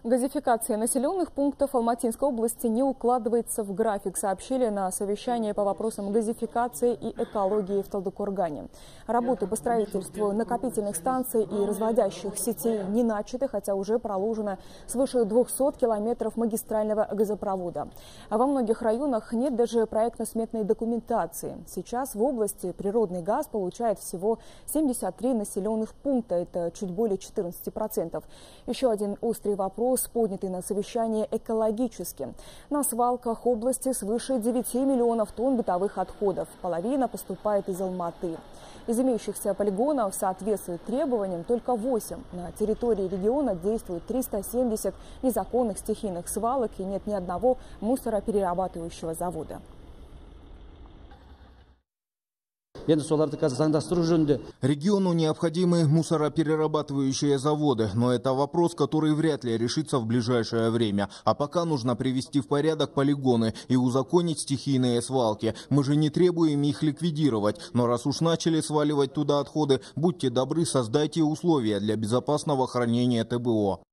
Газификация населенных пунктов Алматинской области не укладывается в график, сообщили на совещании по вопросам газификации и экологии в Талдыкоргане. Работы по строительству накопительных станций и разводящих сетей не начаты, хотя уже проложено свыше 200 километров магистрального газопровода. А во многих районах нет даже проектно-сметной документации. Сейчас в области природный газ получает всего 73 населенных пункта, это чуть более 14%. Еще один острый вопрос, поднятый на совещании, экологически. На свалках области свыше 9 миллионов тонн бытовых отходов. Половина поступает из Алматы. Из имеющихся полигонов соответствует требованиям только 8. На территории региона действует 370 незаконных стихийных свалок и нет ни одного мусороперерабатывающего завода. Региону необходимы мусороперерабатывающие заводы, но это вопрос, который вряд ли решится в ближайшее время. А пока нужно привести в порядок полигоны и узаконить стихийные свалки. Мы же не требуем их ликвидировать, но раз уж начали сваливать туда отходы, будьте добры, создайте условия для безопасного хранения ТБО.